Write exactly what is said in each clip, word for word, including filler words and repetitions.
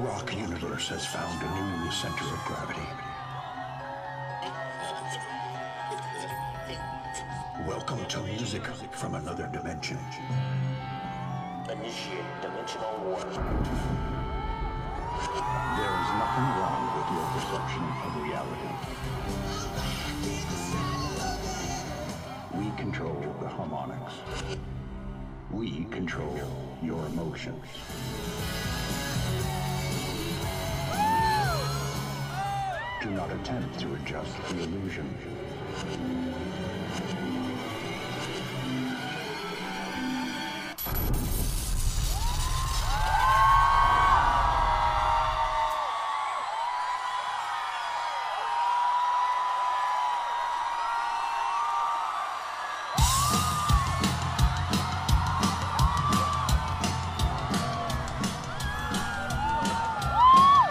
rock universe has found a new center of gravity. Welcome to music from another dimension. Initiate dimensional warfare. There is nothing wrong with your perception of reality. We control the harmonics. We control your emotions. Do not attempt to adjust the illusion.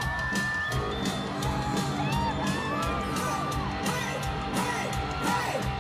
Hey!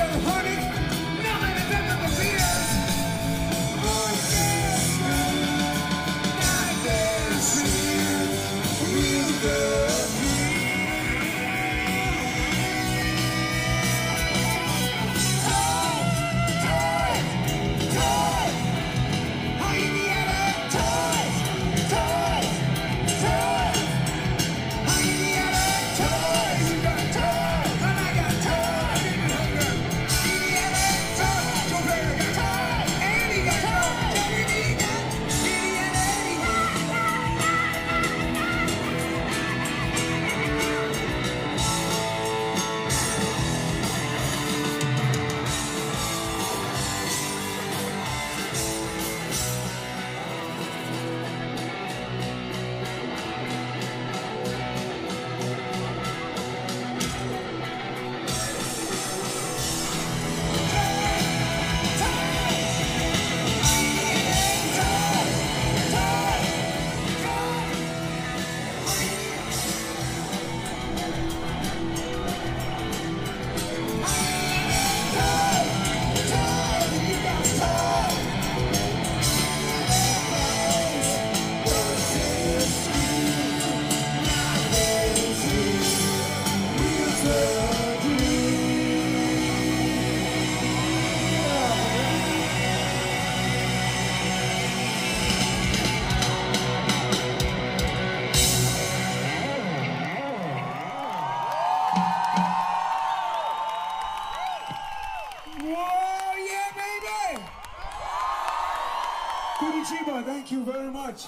Chiba, thank you very much.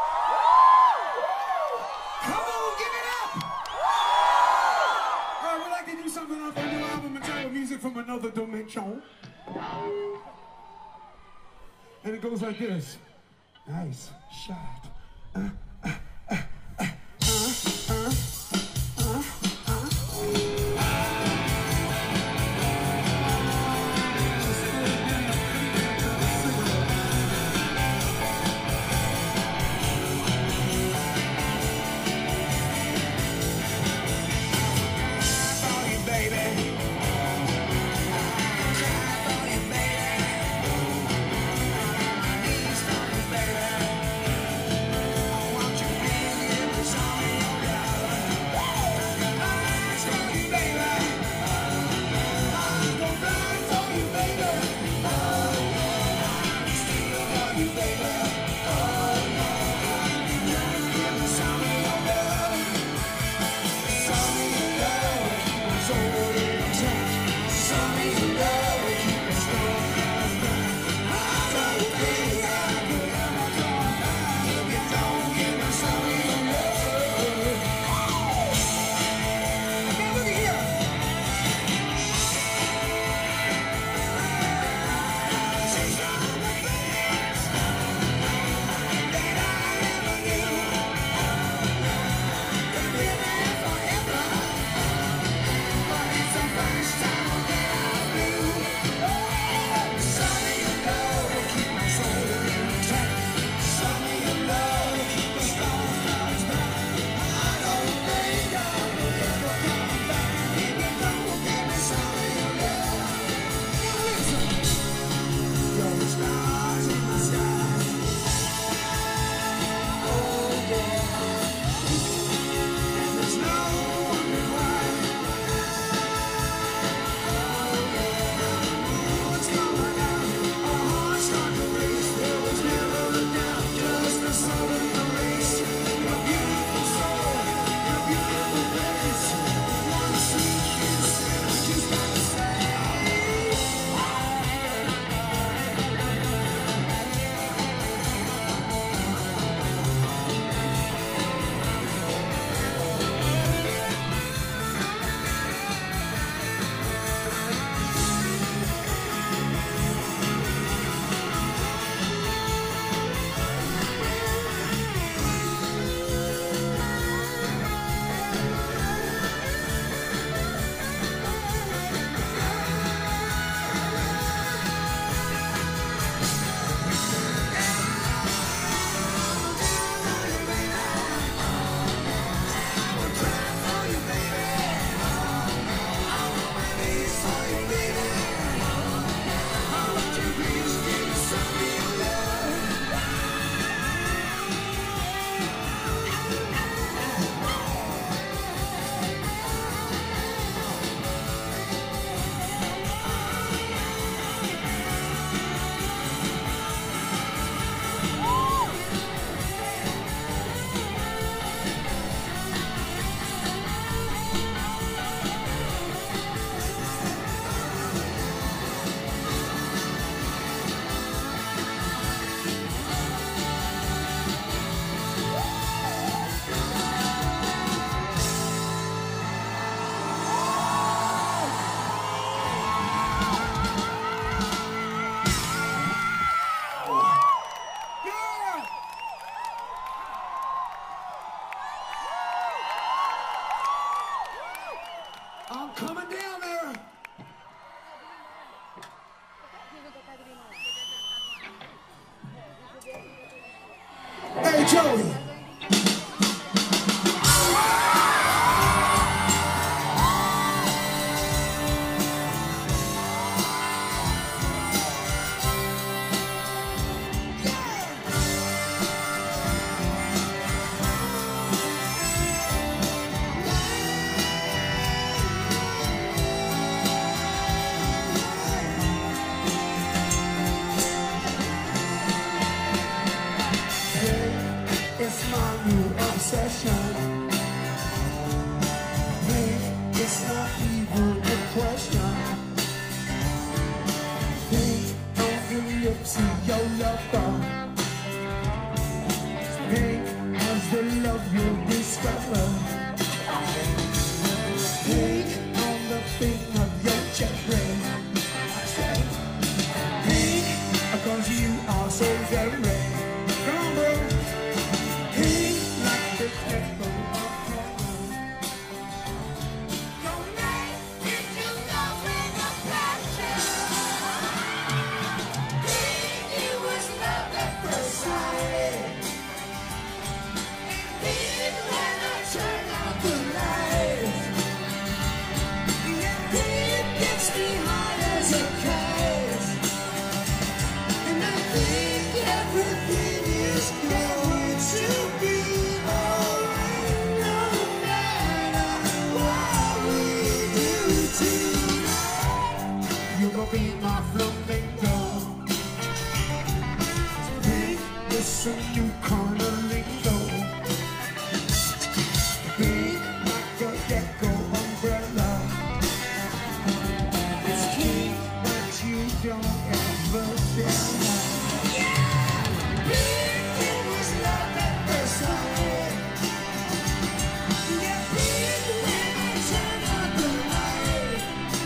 Come on, give it up! All right, we'd like to do something off our new album entitled Music from Another Dimension. And it goes like this. Nice shot. Uh, uh, uh, uh, uh, uh. I Joey. It's my new obsession. Pink, it's not even a question. Pink, on the lips of your lover. Pink as the love you'll discover. Pink on the thing of your cherry. I say, pink, cause you are so very rare. Come on, bro. Be my flamingo. Pink is a new kind of lingo. Pink like a gecko umbrella. It's pink that you don't ever tell. Yeah! Pink, it was love at first sight. Yeah, pink when I turn on the light.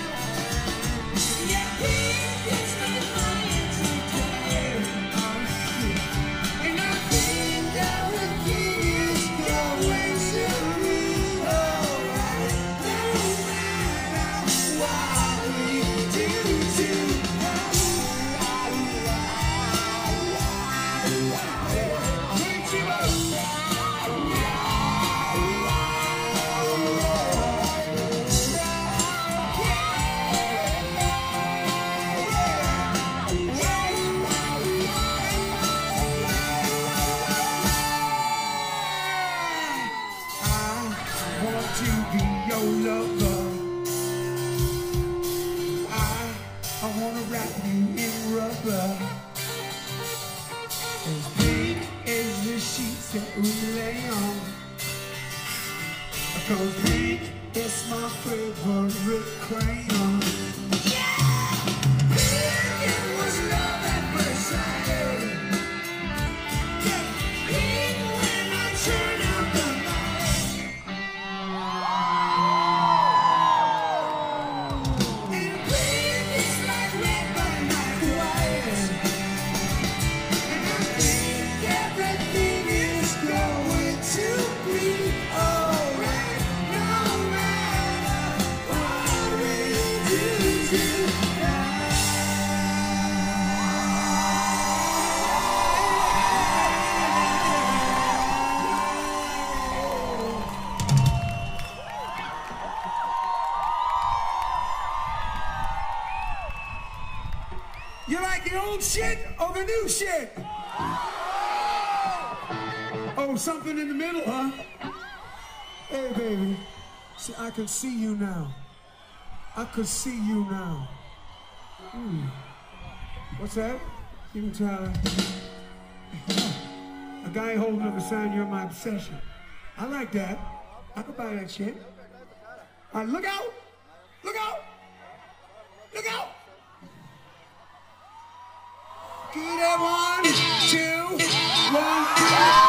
Yeah, pink is my fire today. Oh shit. And I think everything is going to be alright. No matter what we do tonight. Bring it up. I want to be your lover. I, I want to wrap you in rubber. As big as the sheets that we lay on. Cause pink is my favorite crayon. Yeah! Pink, it was love at first sight. Yeah, pink when I turn out the light. And pink is like red but not white. And I think everything is going to be alright. No matter what we do tonight. You like the old shit or the new shit? Oh, something in the middle, huh? Hey, baby. See, I can see you now. I could see you now. Hmm. What's that? You can tell. A guy holding up a sign, you're my obsession. I like that. I could buy that shit. All right, look out! Look out! Look out! Get it, one, two, one, two.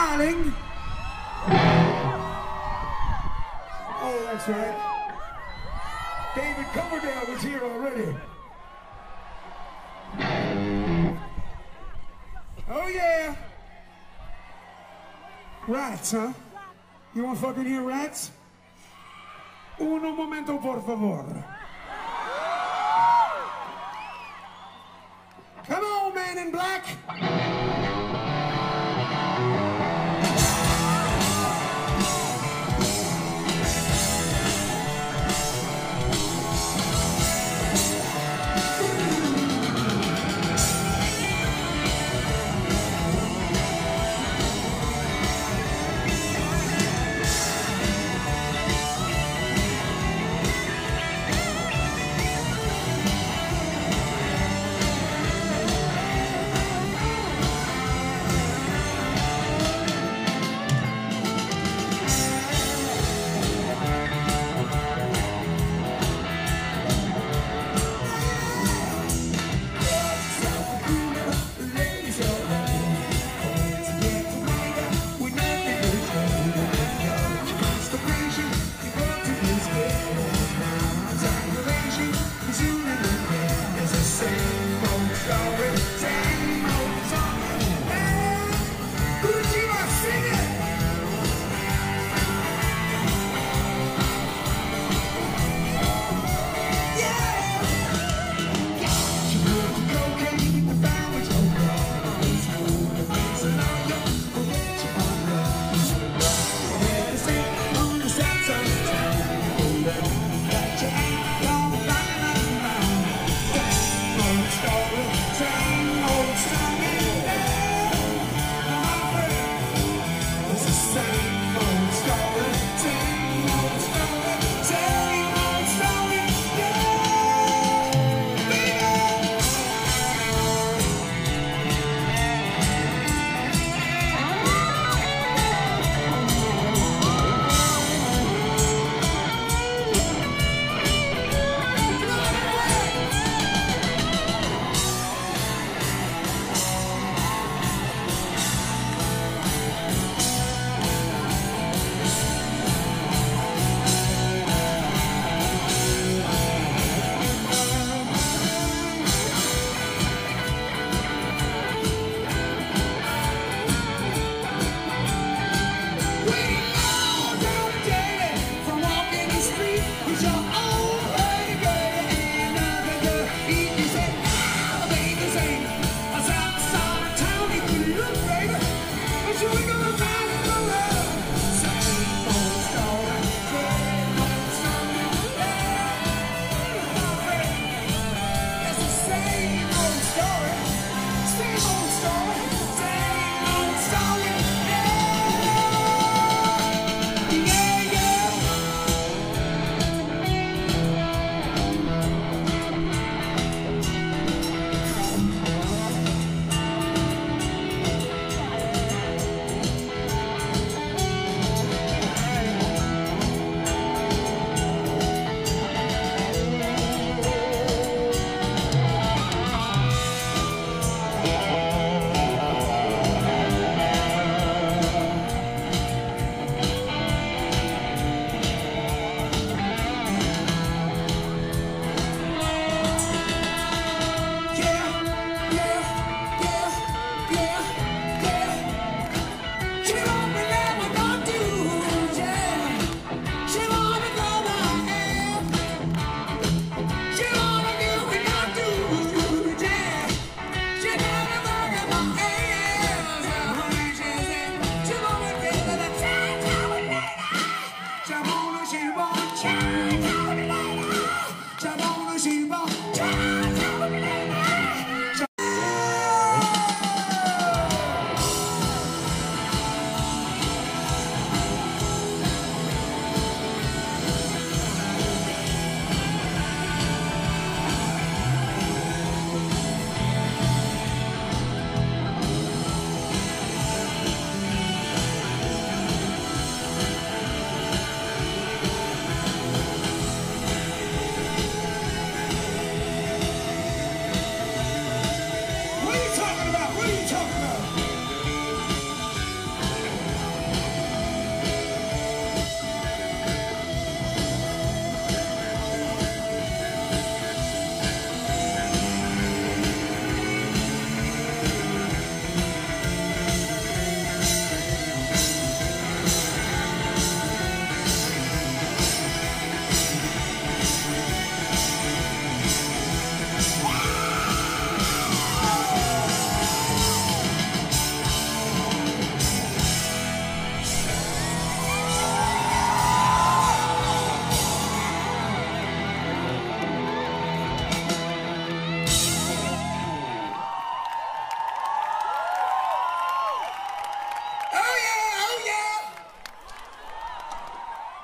darling. Oh, that's right. David Coverdale was here already. Oh, yeah. Rats, huh? You want to fucking hear rats? Uno momento, por favor. Come on, man in black.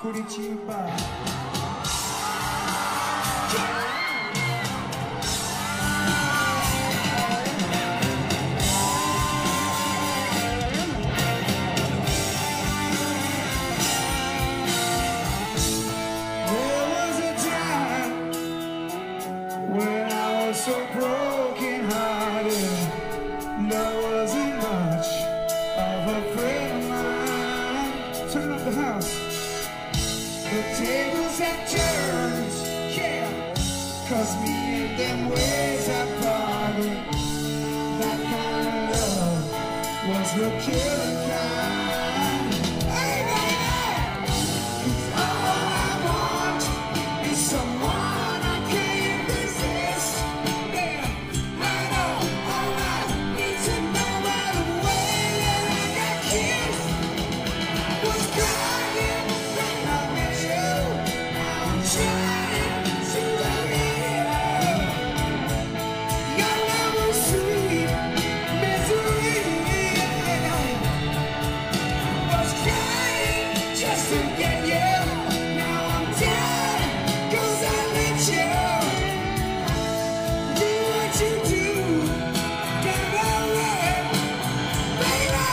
Curitiba. There was a time when I was so broken hearted. There wasn't much of a friend of mine. Turn up the house. The tables have turned, yeah. Cause me and them ways have parted. That kind of love was the killing kind. Hey, baby! 'Cause all I want is someone I can't resist. Yeah, I know, all I need to know by the way that I got kissed was crying when I met you. Now I'm trying to believe your love was sweet misery. Was crying just to get you. Now I'm down 'cause I let you do what you do. Get away, baby.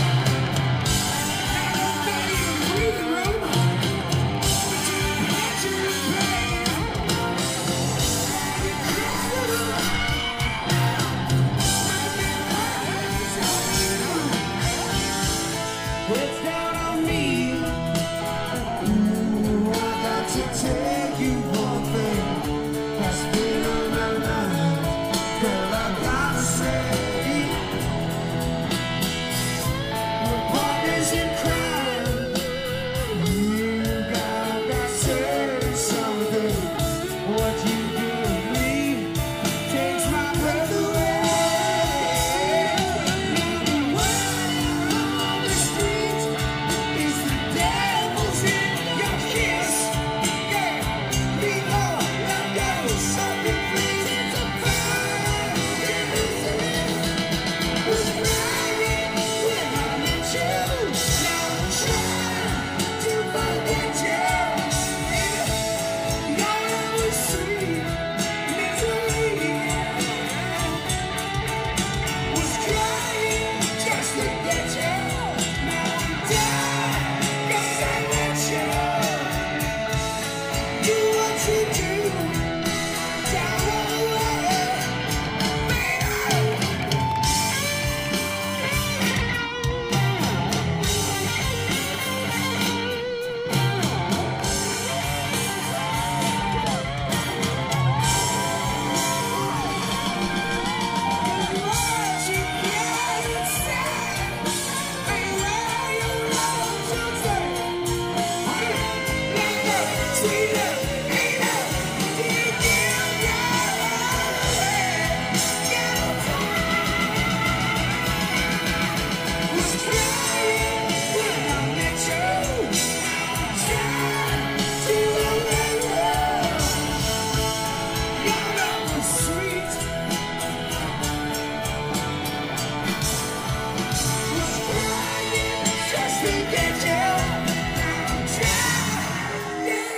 It's down on me. Ooh, I got to tell you one thing that's been on my mind. Girl, I gotta say, we're partners in crime. You got that certain something. What you give me takes my breath away. Now the word on the street is the devil's in your kiss. Yeah, we all let go. Something please, it's a fire. Was crying when I met you. Now I'm trying to forget you. Your love was sweet misery. Was crying just to get you. Now I'm down 'cause I let you do what you do. Down the way, baby. Sweet. Was crying just to get you. Now I'm trying to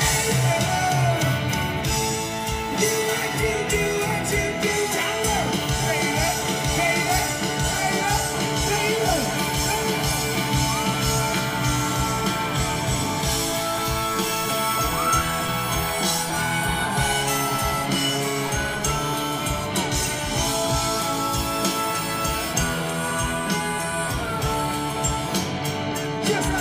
do what you do, what you do. Tell her, baby, baby, baby, baby. Just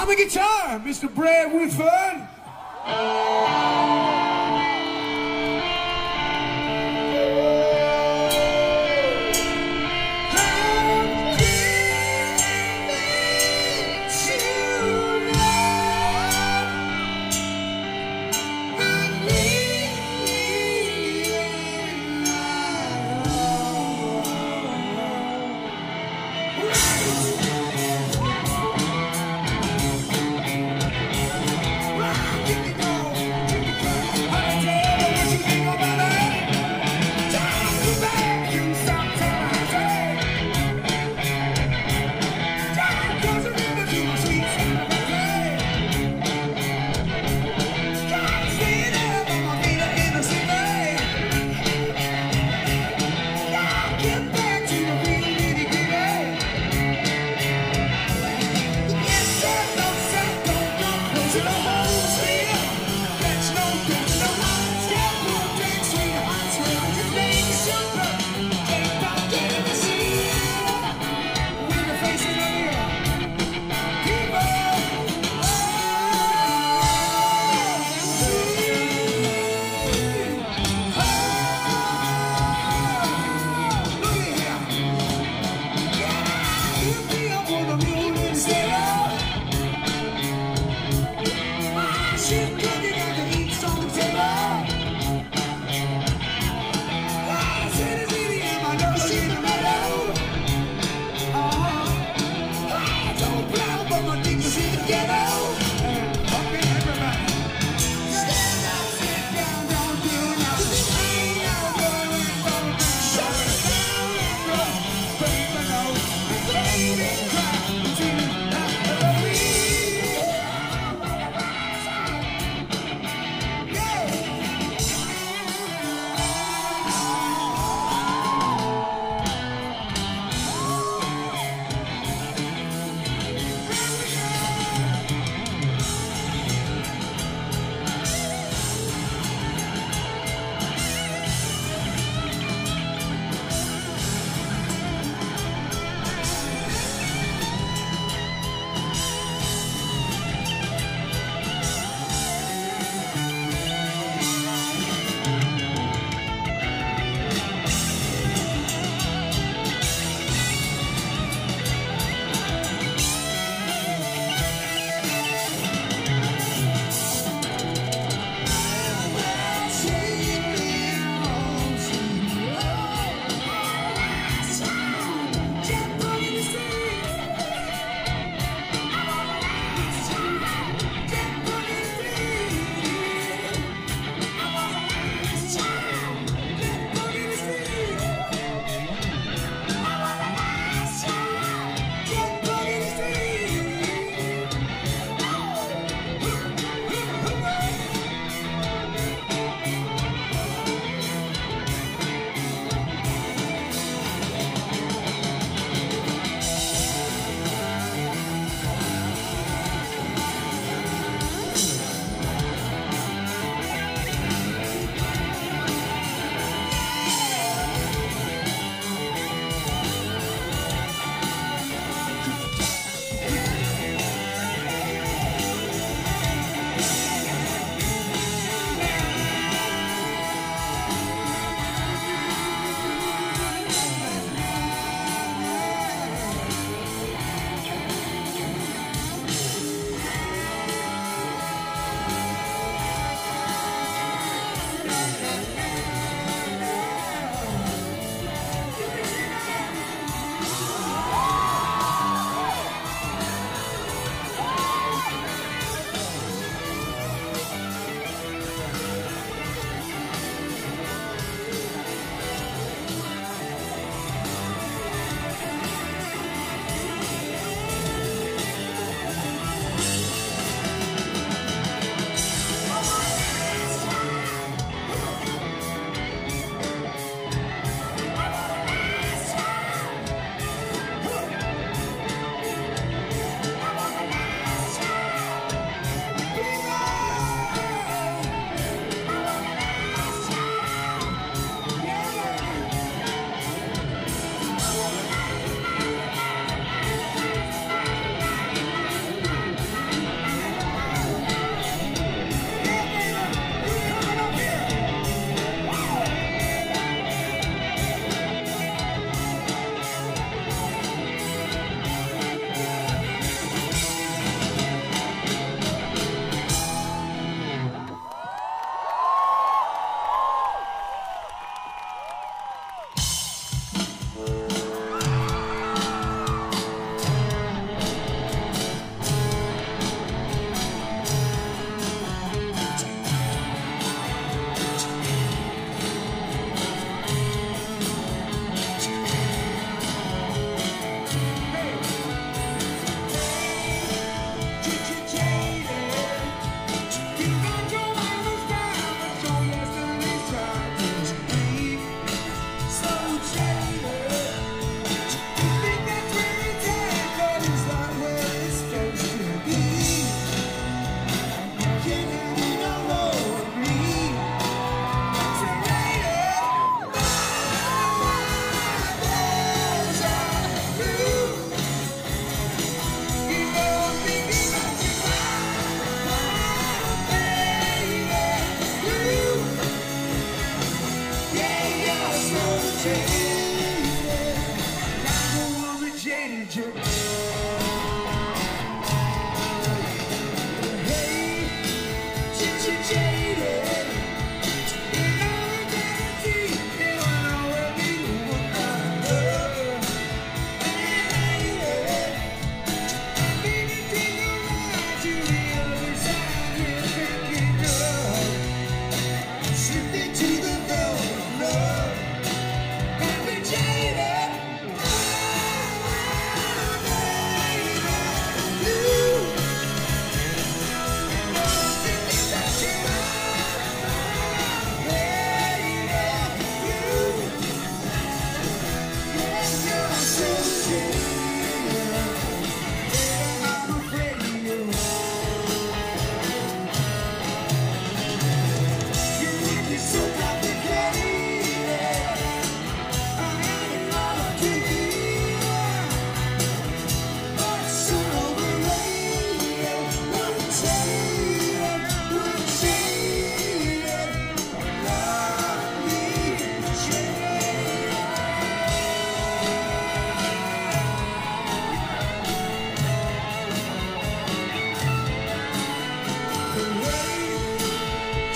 the guitar, Mister Brad Whitford. Right.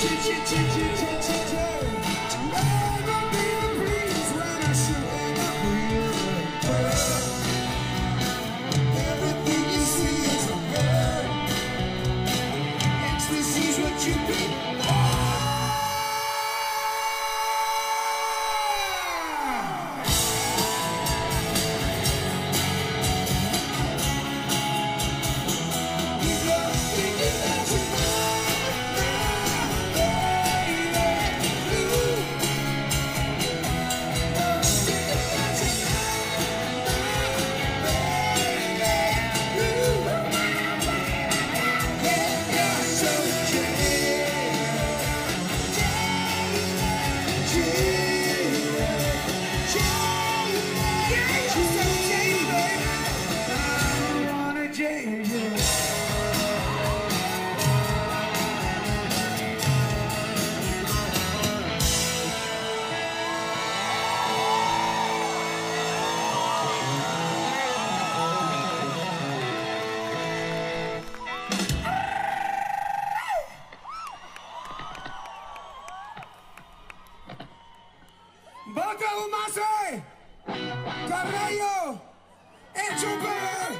Boca Umase, Carrello, Echupe.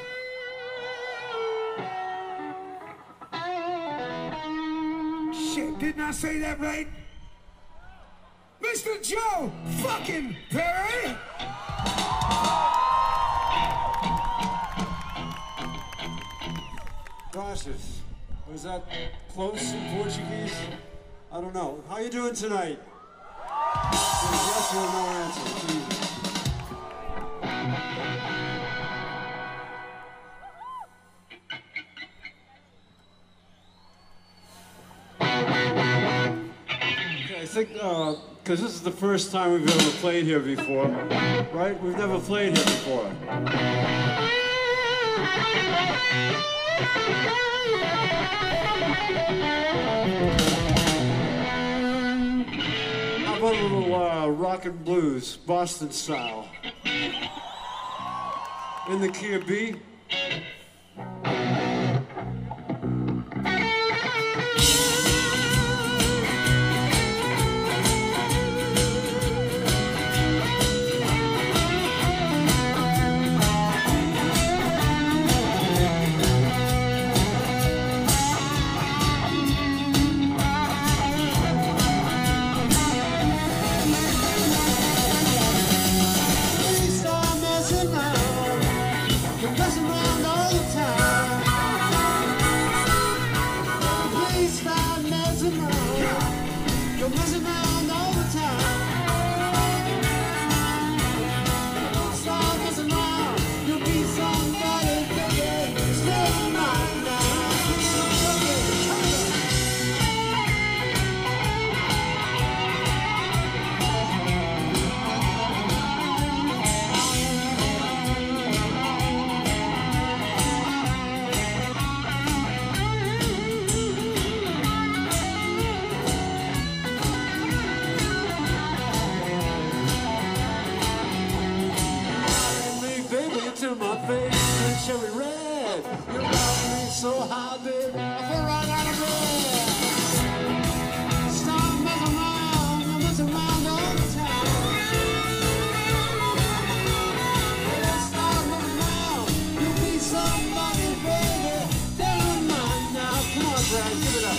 Shit, didn't I say that right? Mister Joe fucking Perry. Gracias. Was that close in Portuguese? I don't know. How you doing tonight? Yes or no answer, please. Okay, I think, uh, because this is the first time we've ever played here before, right? We've never played here before. How about a little uh, rock and blues, Boston style? In the key of B? My face and cherry red. You love me so high, baby, I feel right out of bed. Stop messing around, you mess around all the time. Don't stop messing around, you'll be somebody, baby. They're mine now. Come on, Brad, give it up.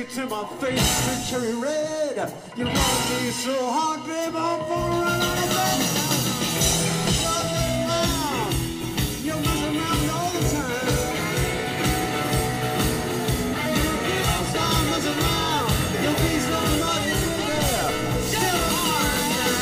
it to my face, the cherry red. You want me so hard, babe, I'm gonna run out of bed. You're messing around all the time. You'll start messing around. You'll be so much there. Still hard now.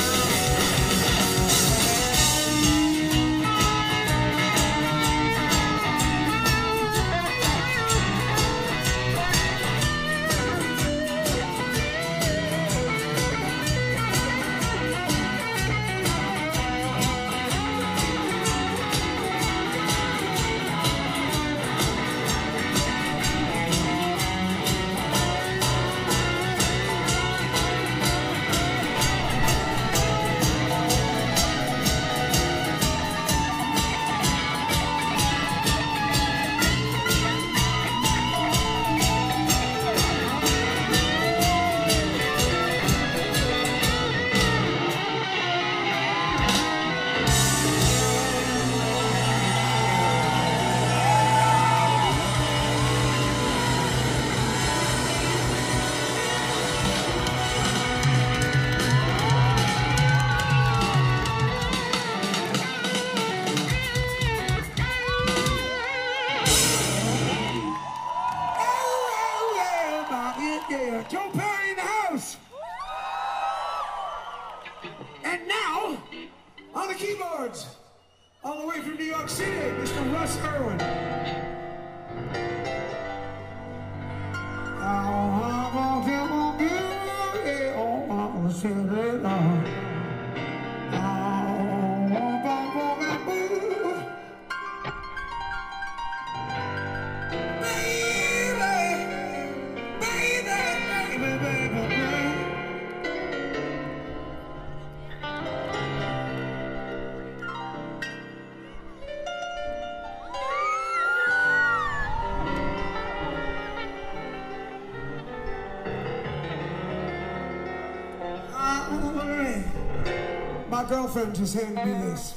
Joe Perry in the house. And now, on the keyboards, all the way from New York City, Mister Russ Irwin. My girlfriend just handed me this.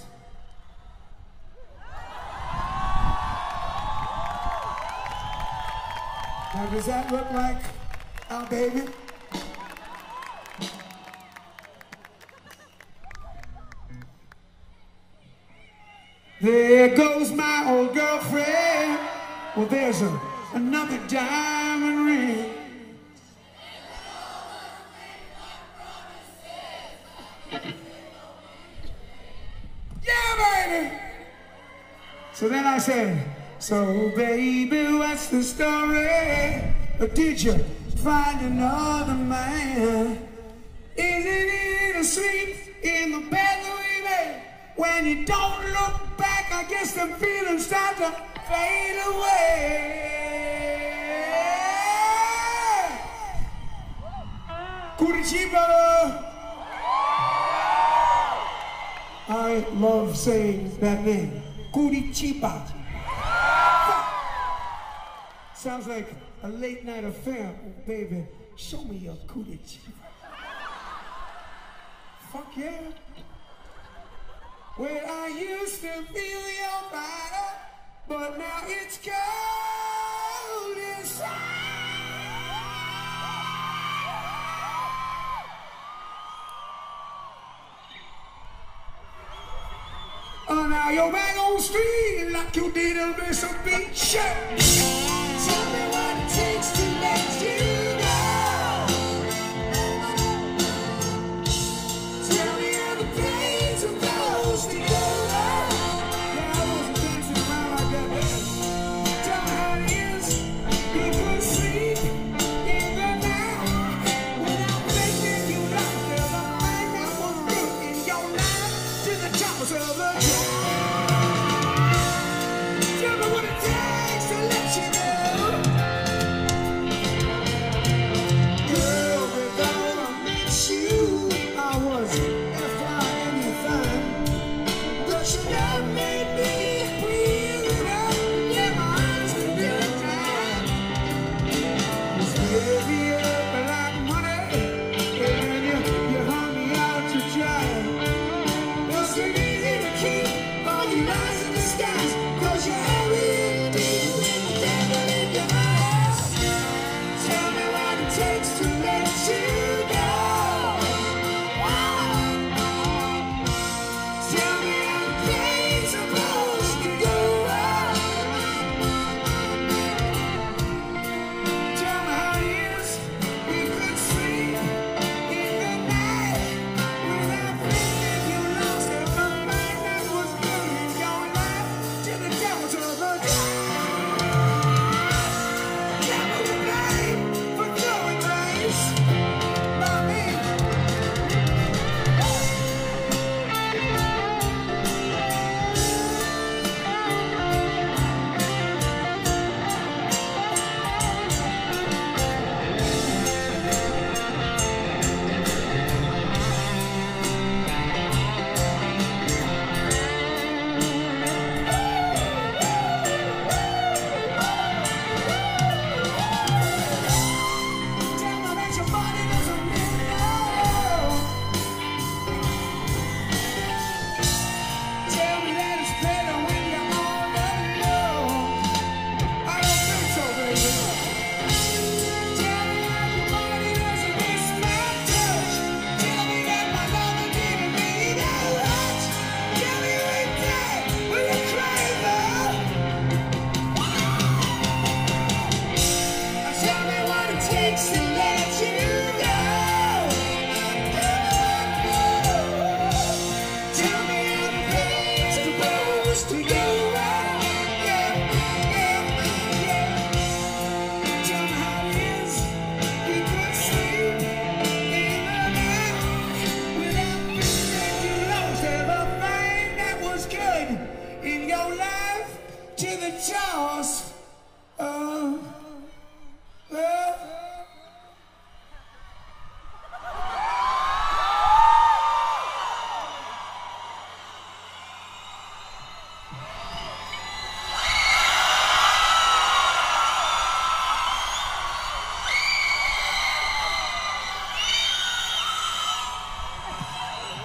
Now, does that look like our baby? There goes my old girlfriend. Well, there's a, another diamond ring. So then I said, so baby, what's the story? Or did you find another man? Is it easy to sleep in the bed that we made? When you don't look back, I guess the feelings start to fade away. Curitiba! I love saying that name. Curitiba. Sounds like a late night affair. Oh, baby, show me your Curitiba. Fuck yeah. Well, I used to feel your fire, but now it's cold inside. Oh, now you're back on the street like you did a miss a beach. Tell me what it takes to let you go. Tell me how the pain's supposed to go. Yeah, I wasn't dancing around like that, man. Tell me how it is. You could sleep in the night without making you laugh. There's a man that was good in your life to the choppers of the. Tell me what it takes to let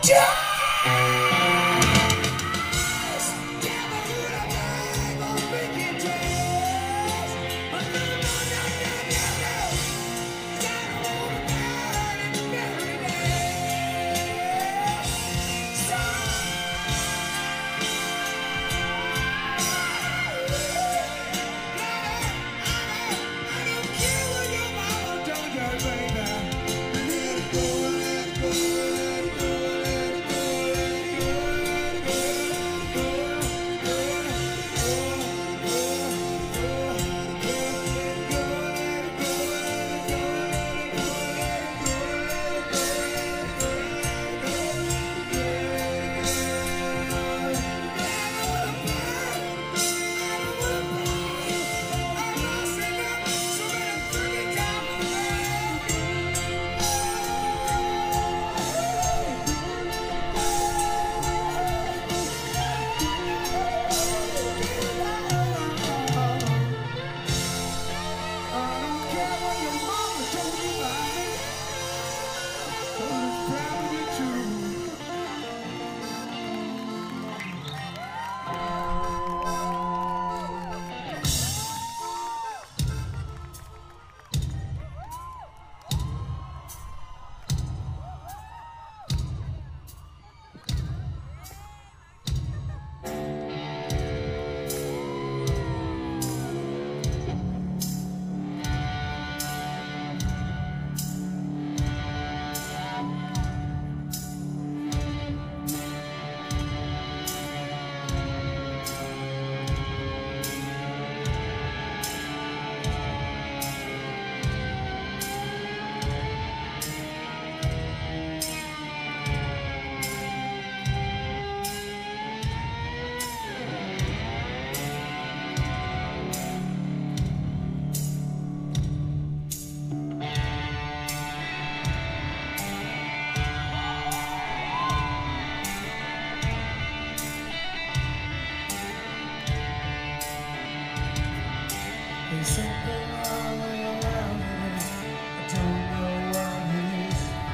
There's something wrong around me. I don't know what it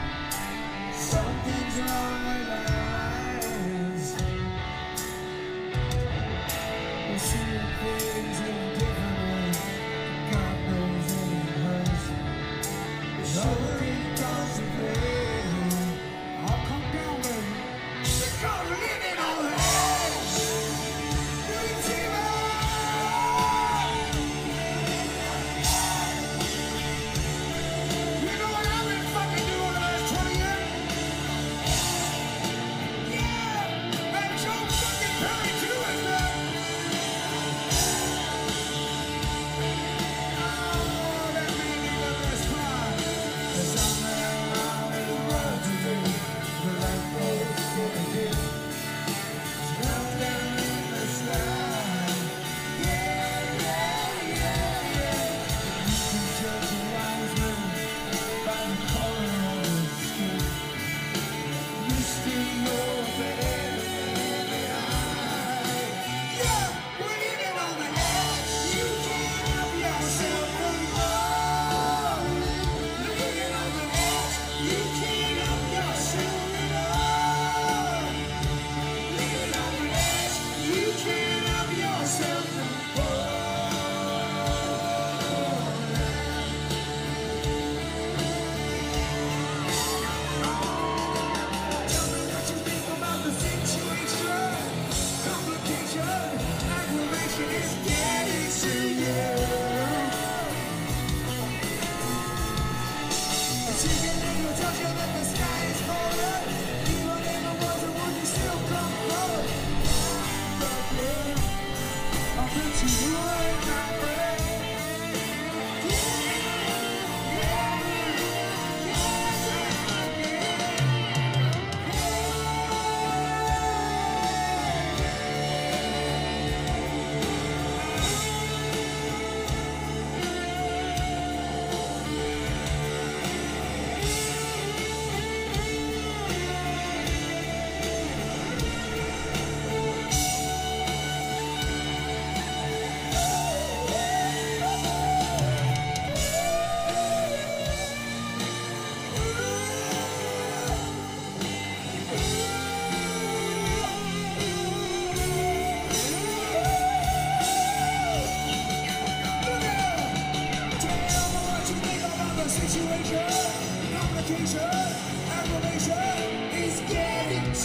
is. Something's wrong with our eyes. We see things in a different way. God knows it hurts. Nobody concentrating. I'll come down, baby. Because we're living on the edge. We team up.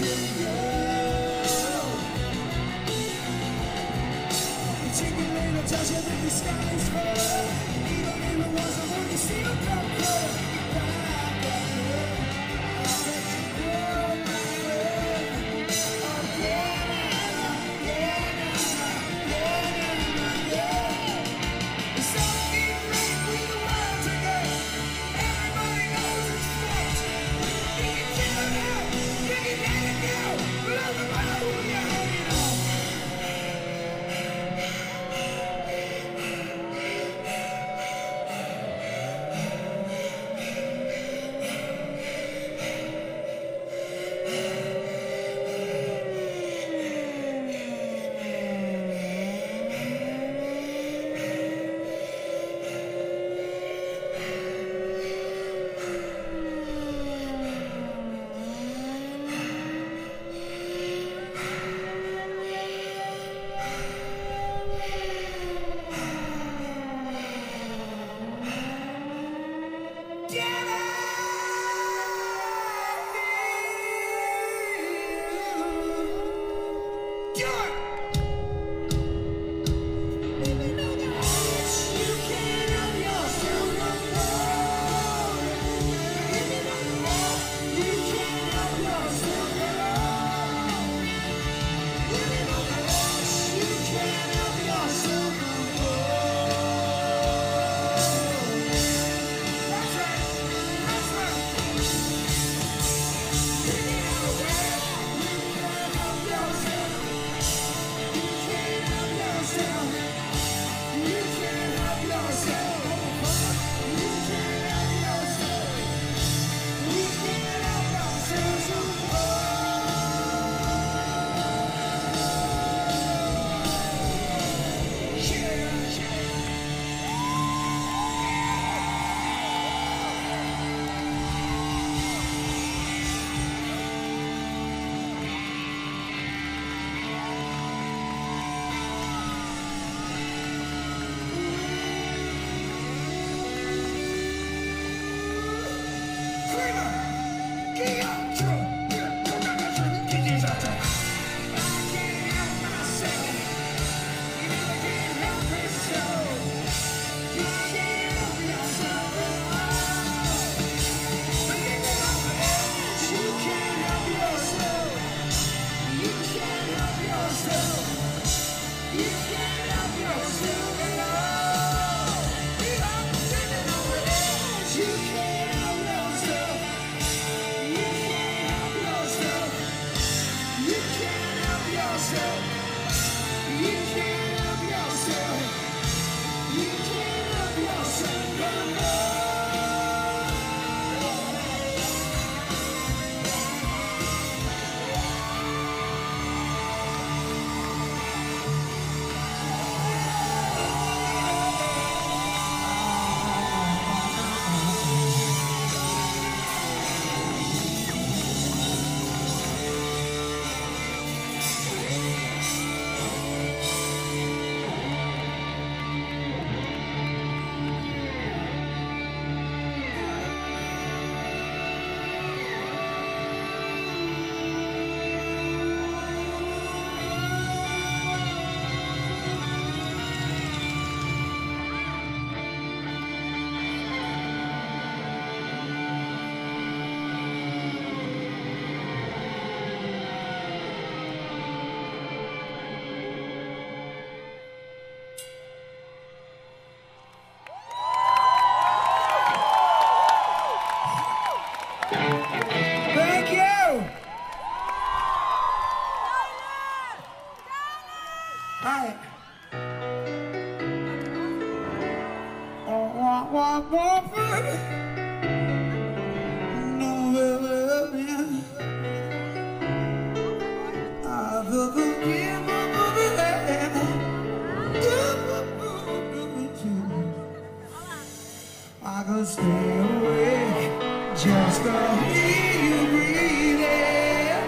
I could stay awake just to hear you breathing.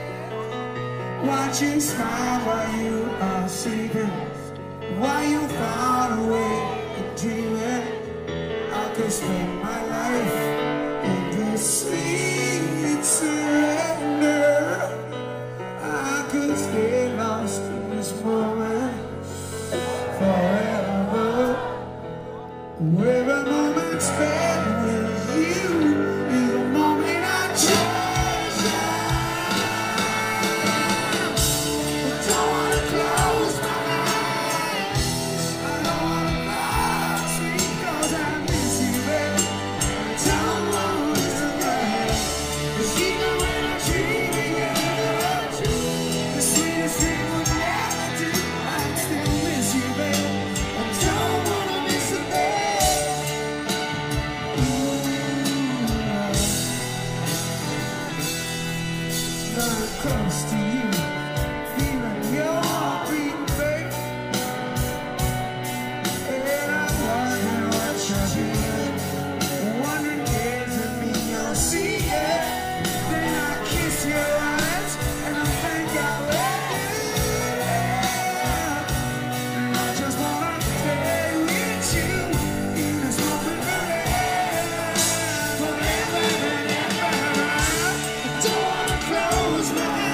Watch you smile while you are sleeping, while you found a way to dream it. I could spend my life in this sweet surrender. Every moment spent with you is a moment I treasure. I don't wanna close my eyes. I don't wanna fall asleep 'cause I miss you, baby. I don't wanna miss a night. 'Cause even when I dream of you, the sweetest thing would never do. I still miss you, baby. I don't wanna miss a day. Close to you, feeling your heartbeat, babe. And I'm wondering what you're doing, wondering is it me you'll see it. Then I kiss your eyes and I think I love you. And I just wanna stay with you in this moment forever, forever and ever. I don't wanna close my eyes.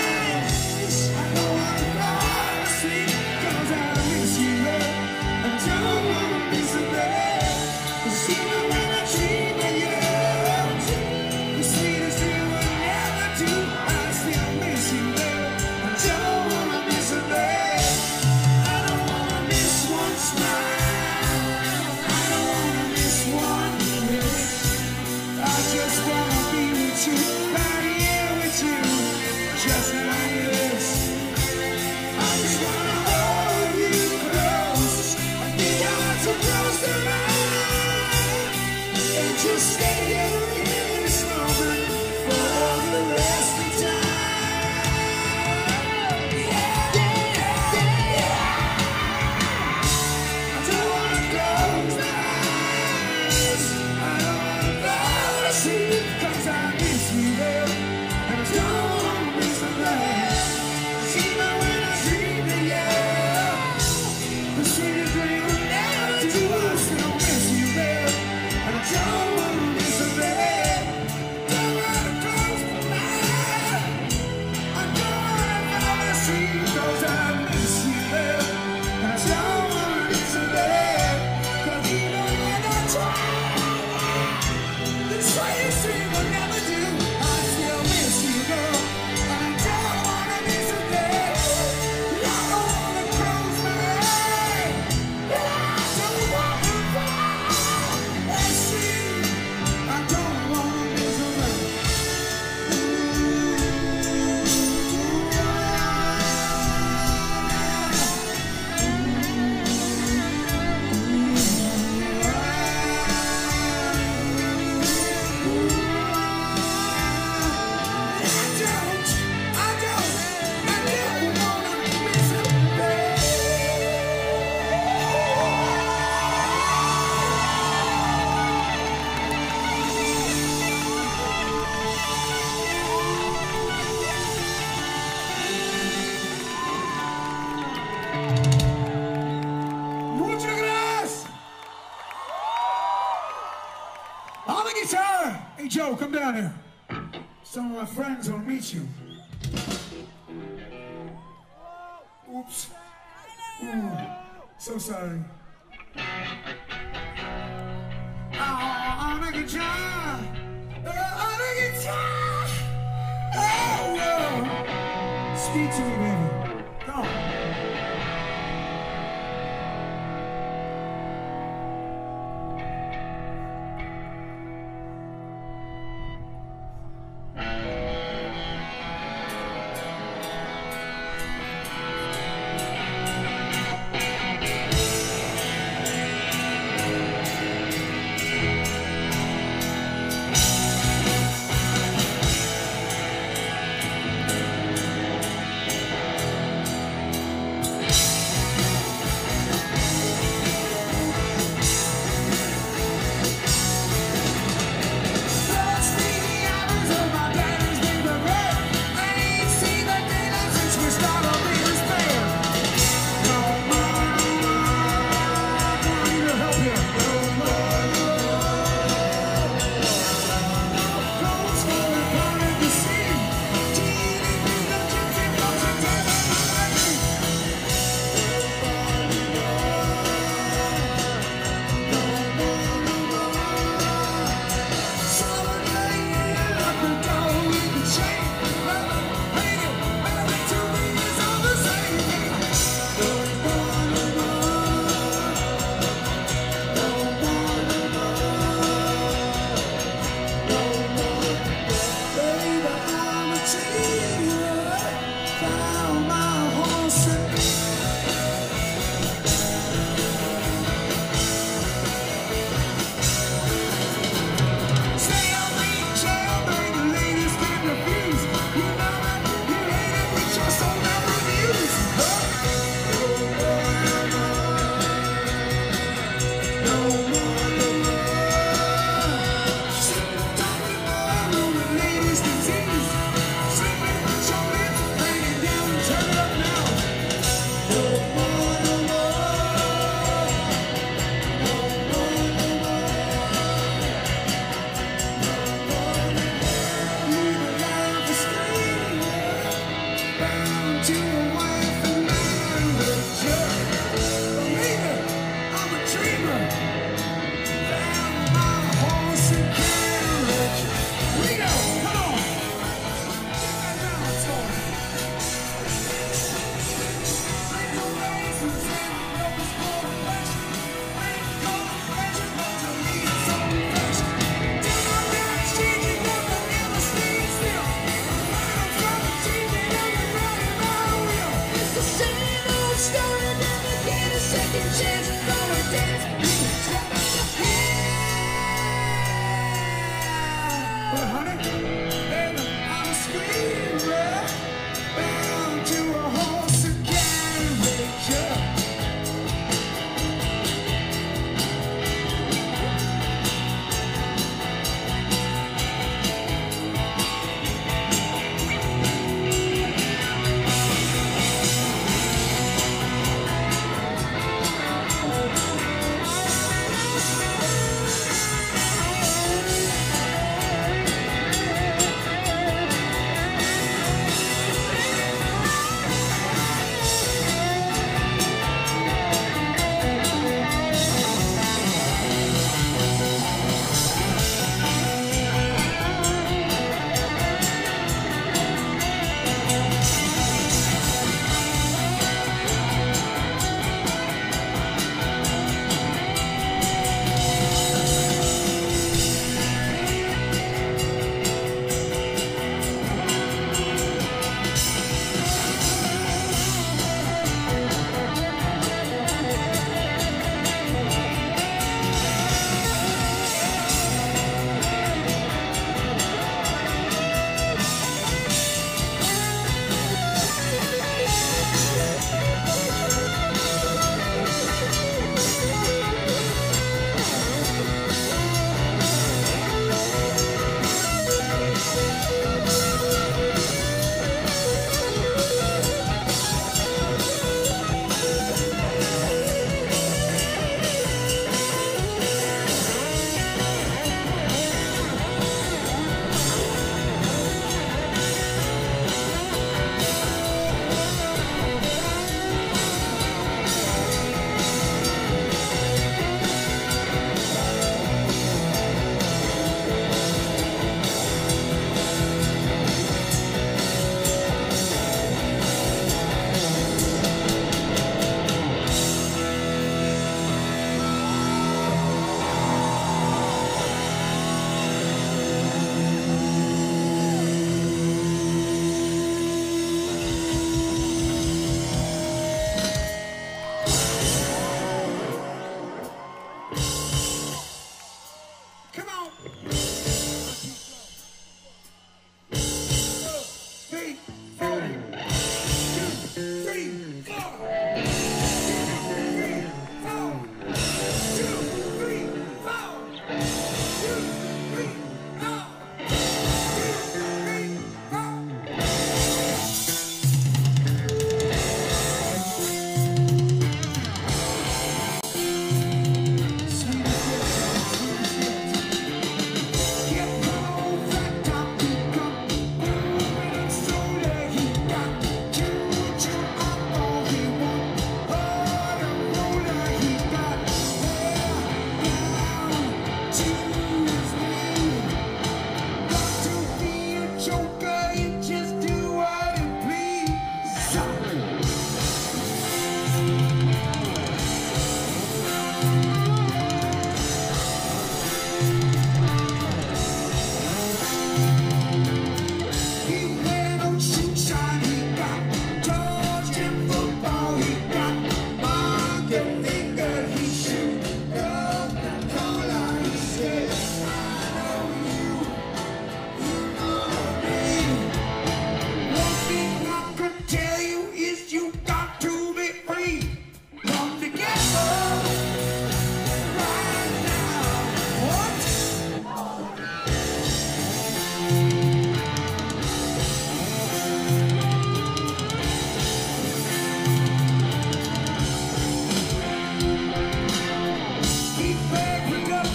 Just like this, I just wanna hold you close. I think I want to close the line and just stay here in this moment for all the rest of time. Yeah, yeah, yeah. I don't wanna close my eyes. I don't wanna fall asleep 'cause I miss you, babe. And I don't even when I dream of you, the sweetest dream will never do. I still miss you, babe, and I don't wanna miss a day. Don't wanna close my eyes. I don't wanna fall asleep 'cause I miss you, babe, and I don't wanna miss a day. 'Cause even when I try, the sweetest dream will never do. I still miss you, girl. On the guitar! Hey Joe, come down here. Some of my friends will meet you. Oops. Ooh, so sorry. Oh, on the guitar! Oh, on the guitar! Oh, oh. Speak to me, baby. Come on.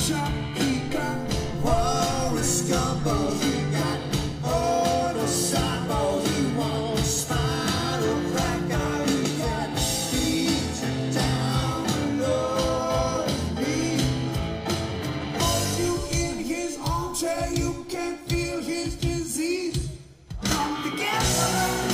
shop, he got Horace Gumbo, he got Odo Sabo, he wants Spider Cracker, he got beat down below me. Hold you in his armchair, you can feel his disease. Come together.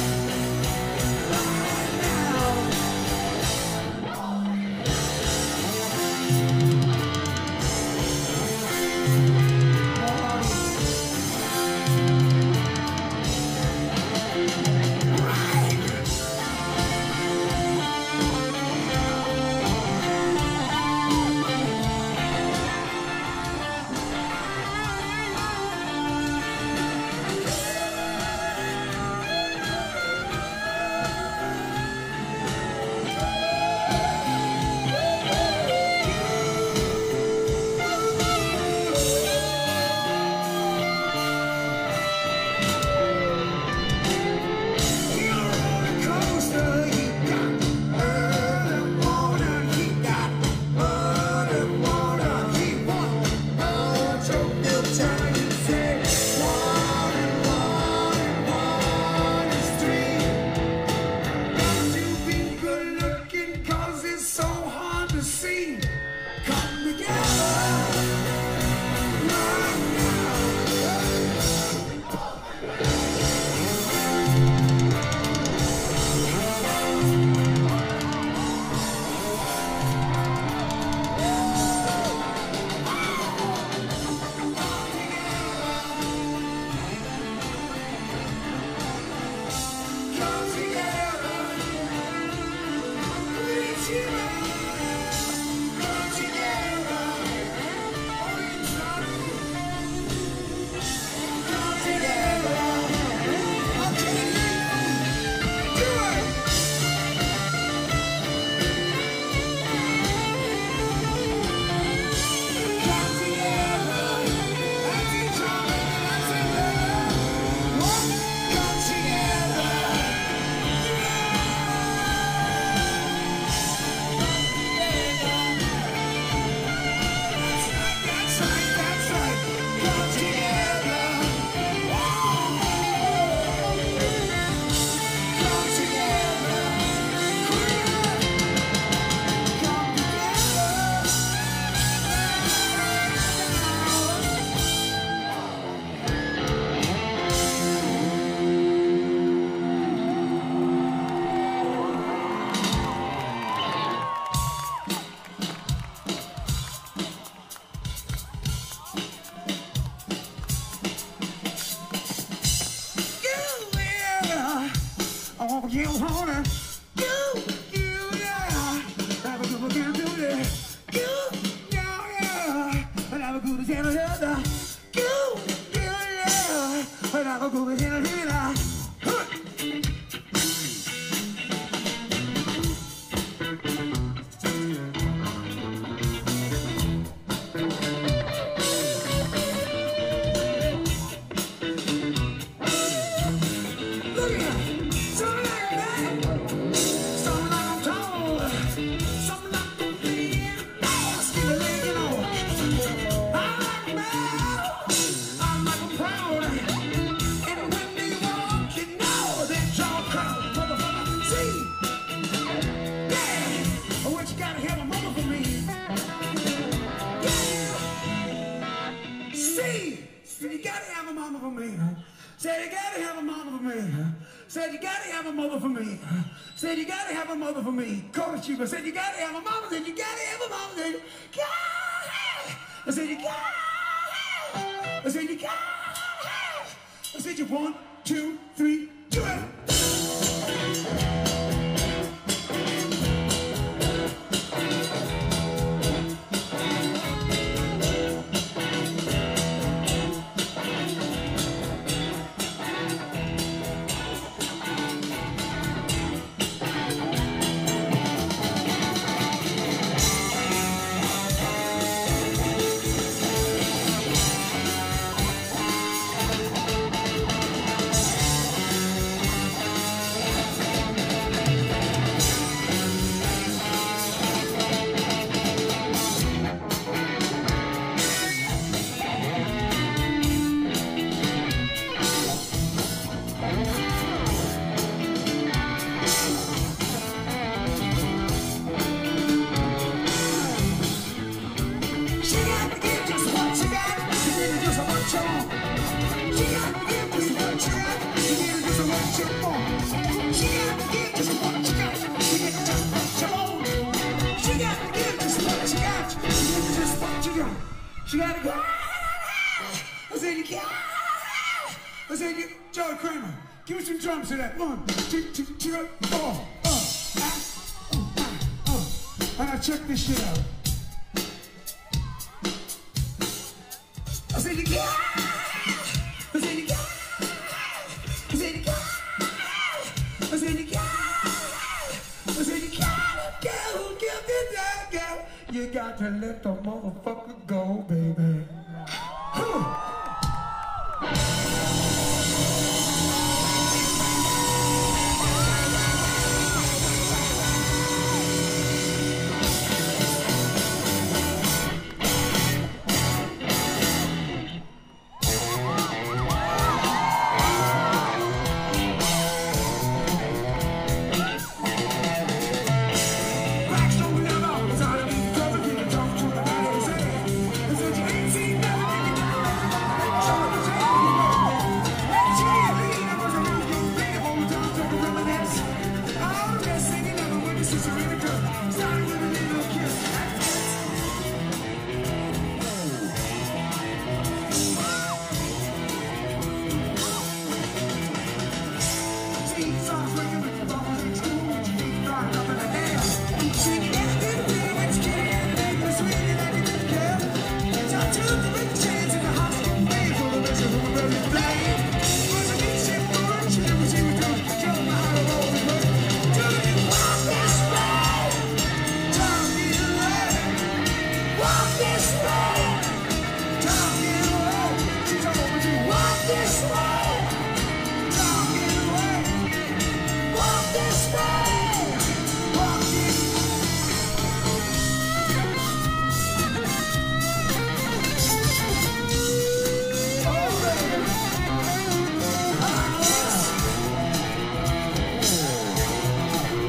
You wanna do, you, yeah. Have a good can do this. You, yeah, yeah. And have a good can do that. You, yeah, yeah. And have a good can do that. Said you gotta have a mama for me. Said you gotta have a mother for me. Said you gotta have a mother for me. Chorus Chief said you gotta have a mama. Said you gotta have a mama. Said you gotta have. I said you gotta have. I said you gotta have. I said you one, two, three, do it. go. She gotta go. I said you can't. I said you, Joey Kramer, give me some drums to that. One, two, two, two, oh, oh, ah, oh, ah, oh. And I check this shit out. I said you can't. I said you can't. I said you can't. I said you can't. I said you can't. Girl, give me that girl. You got to let the motherfucker go, baby. Huh.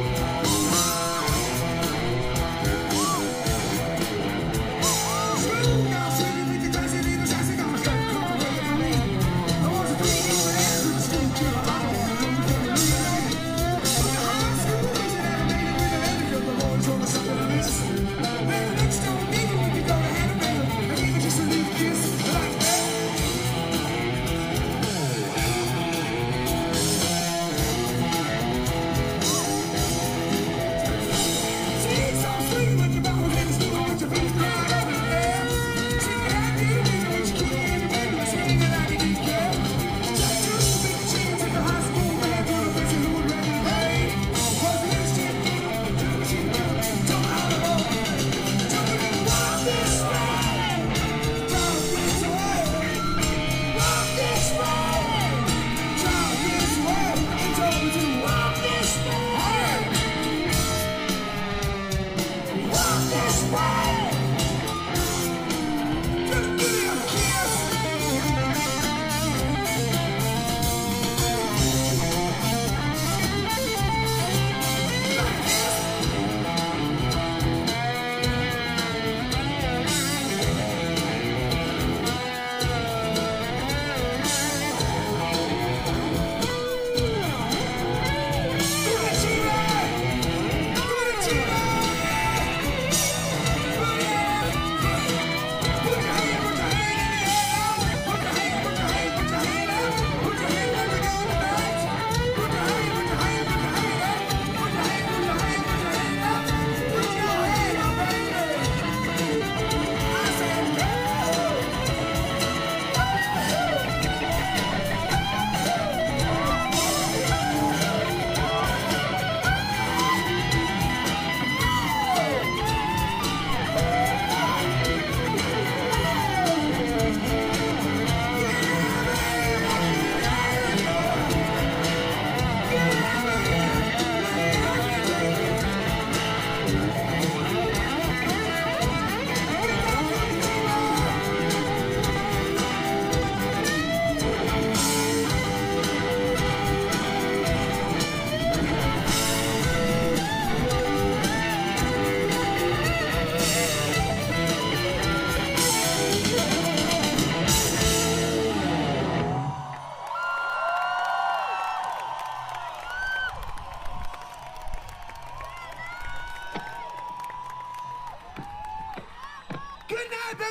Woo!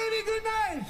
baby, good night.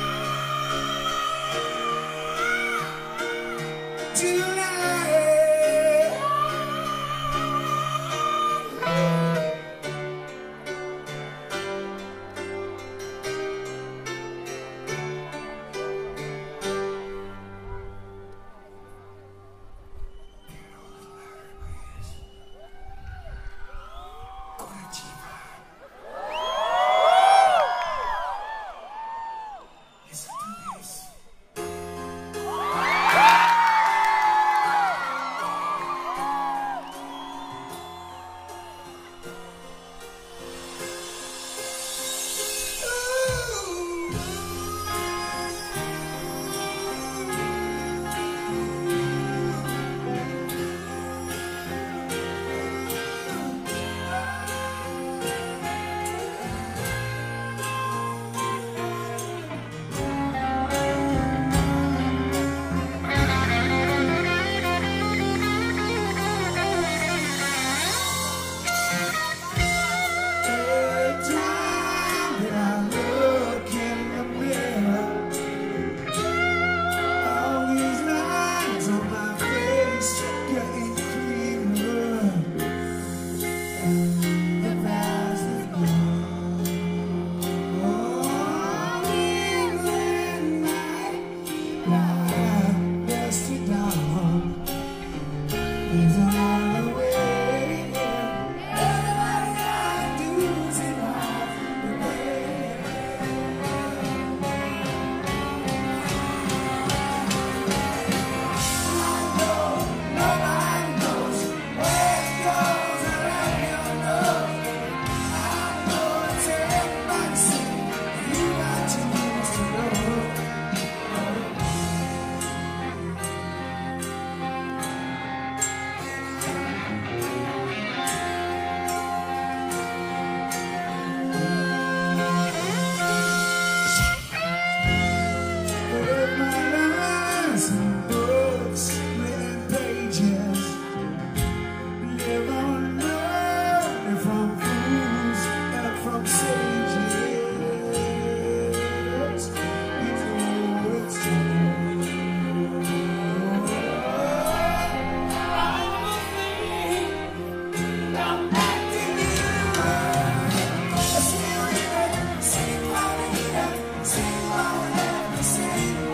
Tonight smile away. Everybody I do is in half the way. I know nobody knows where it goes. I let you know. I know it's everybody's saying you got to use to know. With my lines and books, written pages, live on learning from fools and from sages. You know it's true. I'm a thing. I'm back to you. I see it, see it, see it, see it.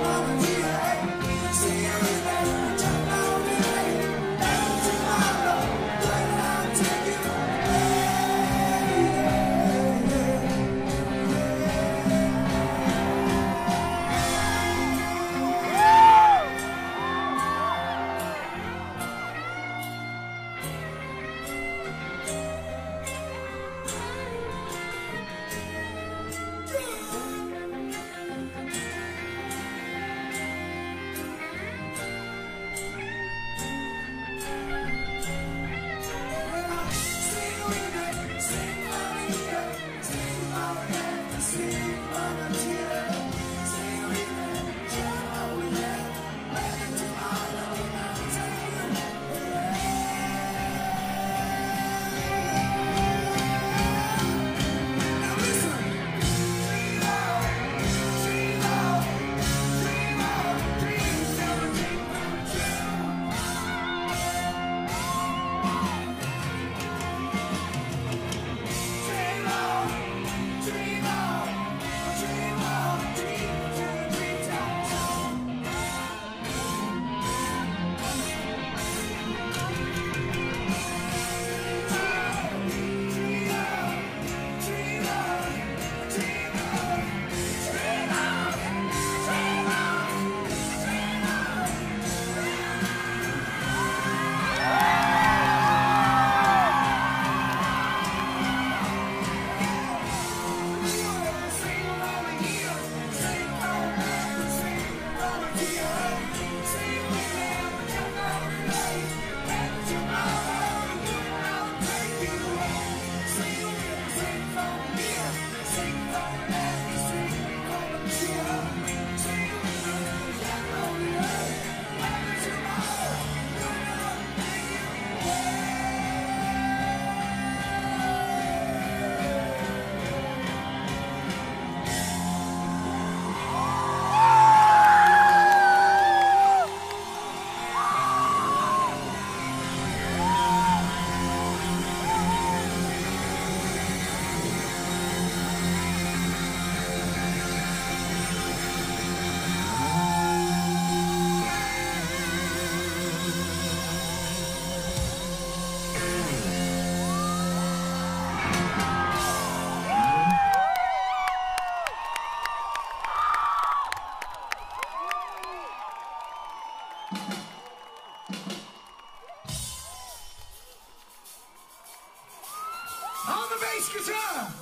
On the bass guitar.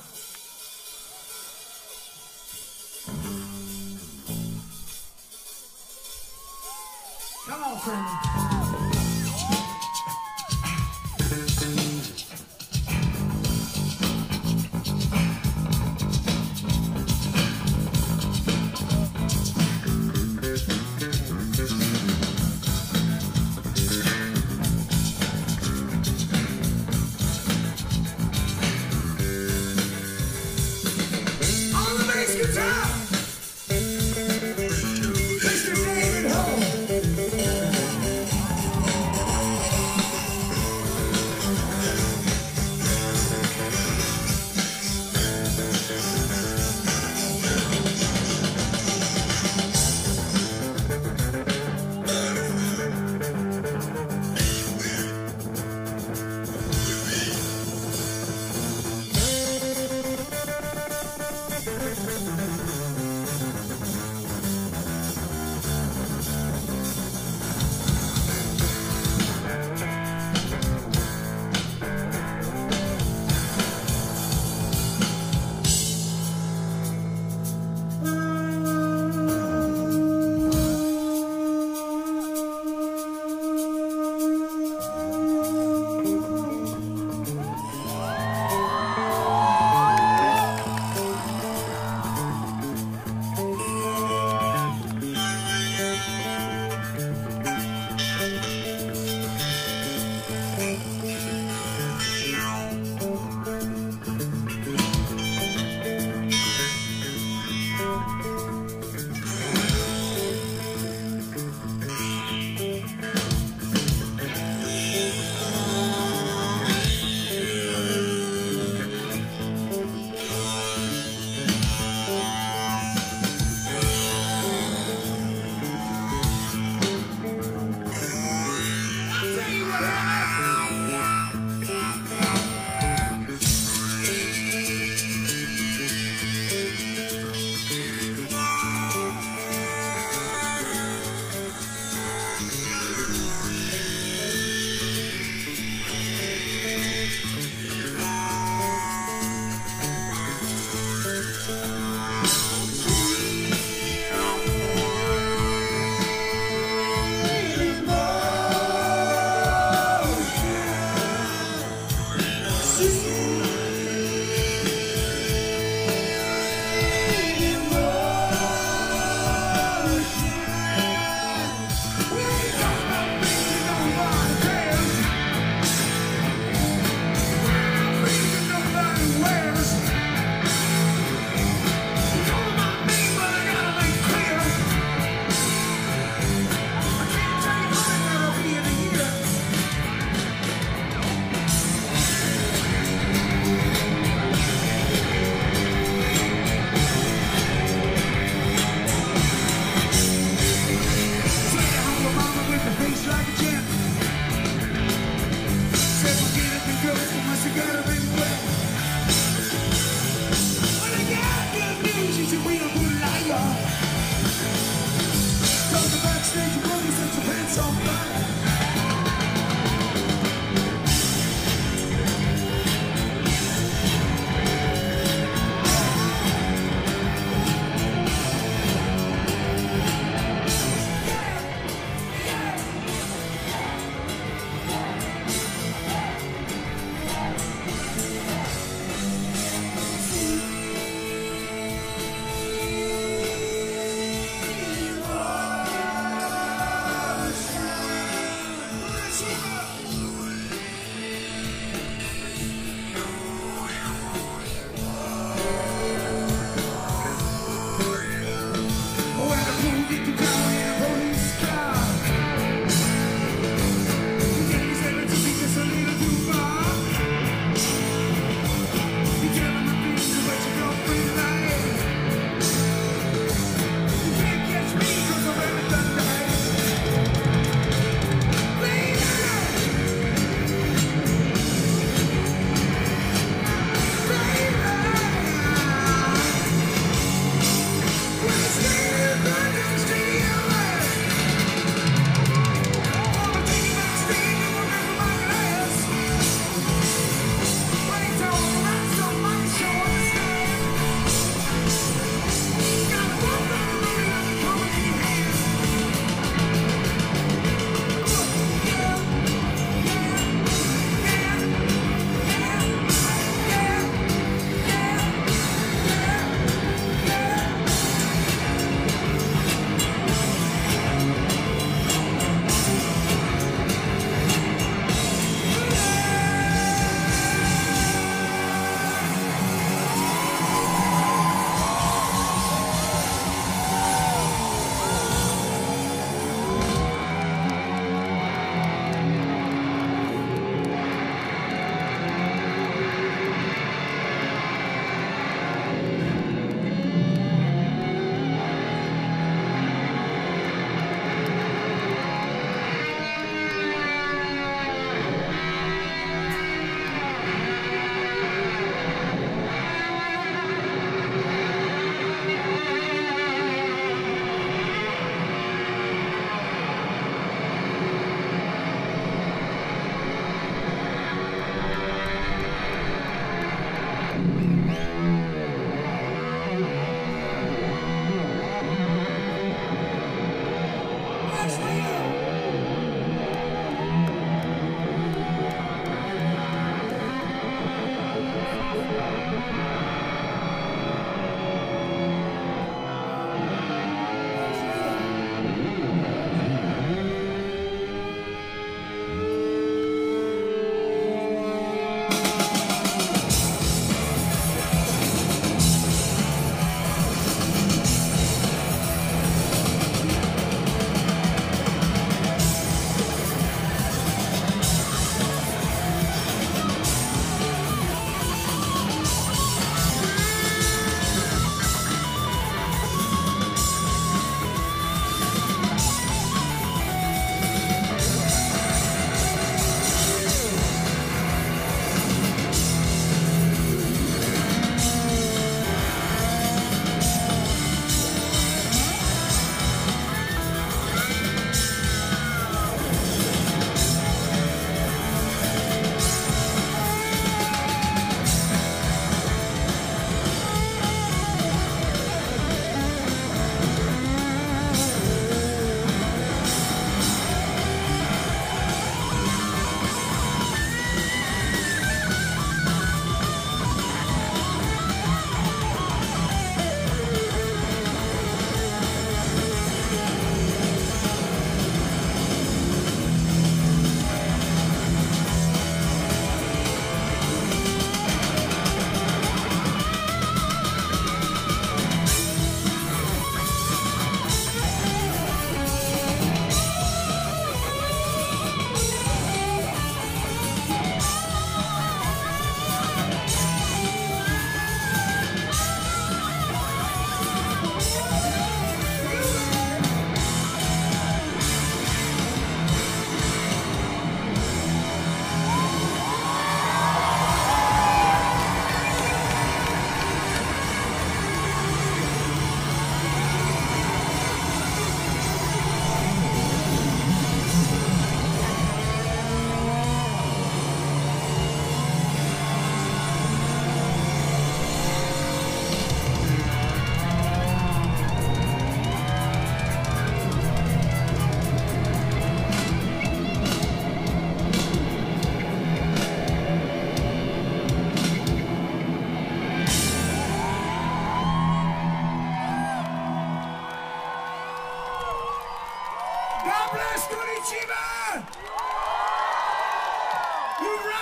Come on, friend. Mister David Ho.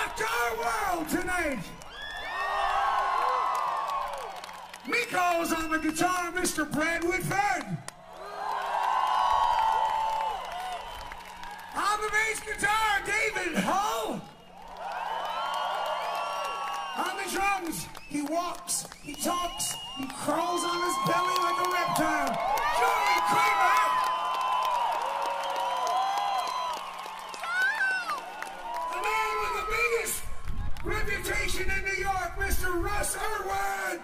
rocked our world tonight. Miko's on the guitar, Mister Brad Whitford. On the bass guitar, David Hull. On the drums, he walks, he talks, he crawls on his belly like a reptile. Joey Kramer. The man with the biggest reputation in New York, Mister Russ Irwin.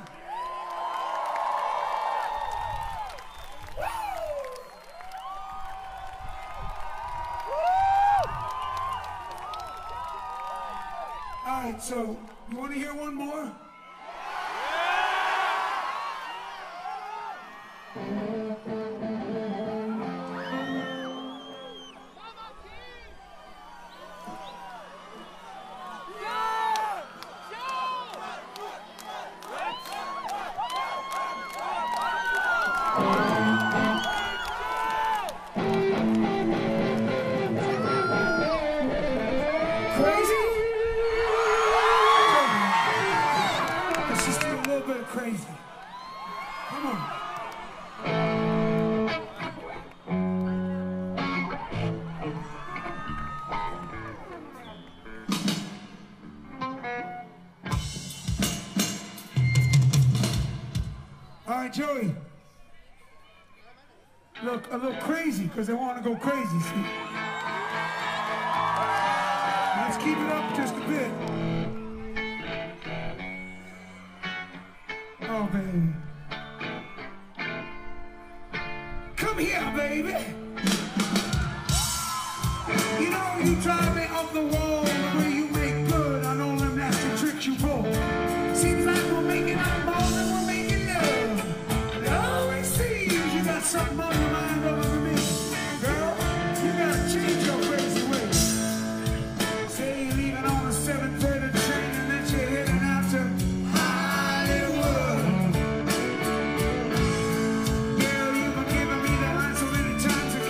All right, so you want to hear one more? Crazy. Come on. All right, Joey. Look, a little crazy, because they want to go crazy, see? Let's keep it up just a bit. Oh, baby. Come here, baby. You know you drive me off the wall the way you make good on all them nasty tricks you pull. Seems like we're making out more than we're making love. It always seems you got something on your mind other than me. Girl, you gotta change your crazy ways. Say you're leaving on a seven thirty train and then you're heading out to Hollywood. Girl, you've been giving me the line so many times.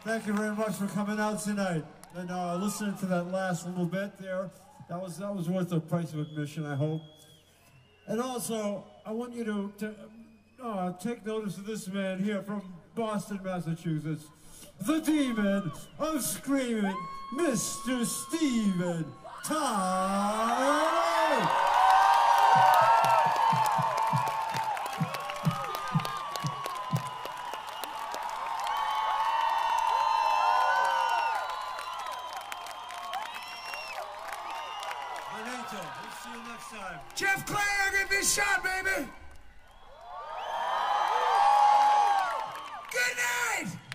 Thank you very much for coming out tonight and uh, listening to that last little bit there. That was that was worth the price of admission, I hope. And also, I want you to, to uh, take notice of this man here from Boston, Massachusetts, the demon of screaming, Mister Steven Tyler. We'll see you next time. Jeff Clay, I'll get this shot, baby. Good night.